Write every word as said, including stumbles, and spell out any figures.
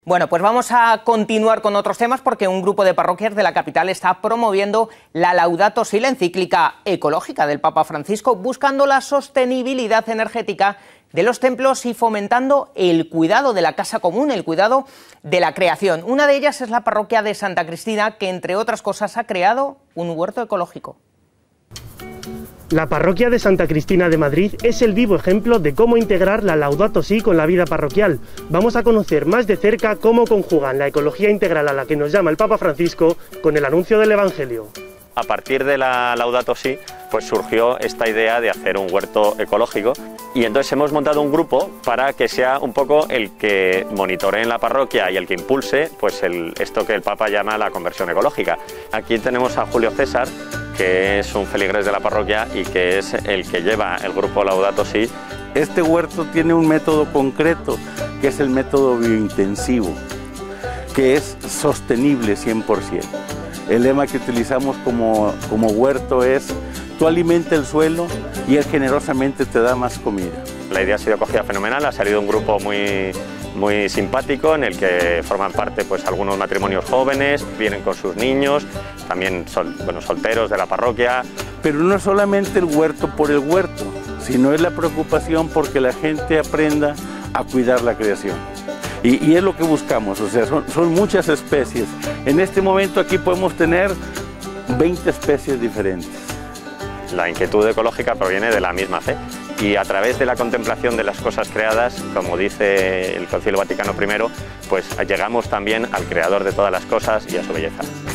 Bueno, pues vamos a continuar con otros temas porque un grupo de parroquias de la capital está promoviendo la Laudato Si, la encíclica ecológica del Papa Francisco, buscando la sostenibilidad energética de los templos y fomentando el cuidado de la casa común, el cuidado de la creación. Una de ellas es la parroquia de Santa Cristina, que entre otras cosas ha creado un huerto ecológico. La parroquia de Santa Cristina de Madrid es el vivo ejemplo de cómo integrar la Laudato Si con la vida parroquial. Vamos a conocer más de cerca cómo conjugan la ecología integral a la que nos llama el Papa Francisco con el anuncio del Evangelio. A partir de la Laudato Si, pues surgió esta idea de hacer un huerto ecológico y entonces hemos montado un grupo para que sea un poco el que monitoree en la parroquia y el que impulse pues el, esto que el Papa llama la conversión ecológica. Aquí tenemos a Julio César, que es un feligrés de la parroquia y que es el que lleva el grupo Laudato Si. Este huerto tiene un método concreto, que es el método biointensivo, que es sostenible cien por ciento. El lema que utilizamos como, como huerto es: tú alimenta el suelo y él generosamente te da más comida. La idea ha sido acogida fenomenal, ha salido un grupo muy, muy simpático en el que forman parte pues algunos matrimonios jóvenes, vienen con sus niños, también sol, bueno, solteros de la parroquia. Pero no solamente el huerto por el huerto, sino es la preocupación porque la gente aprenda a cuidar la creación. Y, y es lo que buscamos, o sea, son, son muchas especies. En este momento aquí podemos tener veinte especies diferentes. La inquietud ecológica proviene de la misma fe y a través de la contemplación de las cosas creadas, como dice el Concilio Vaticano primero, pues llegamos también al creador de todas las cosas y a su belleza.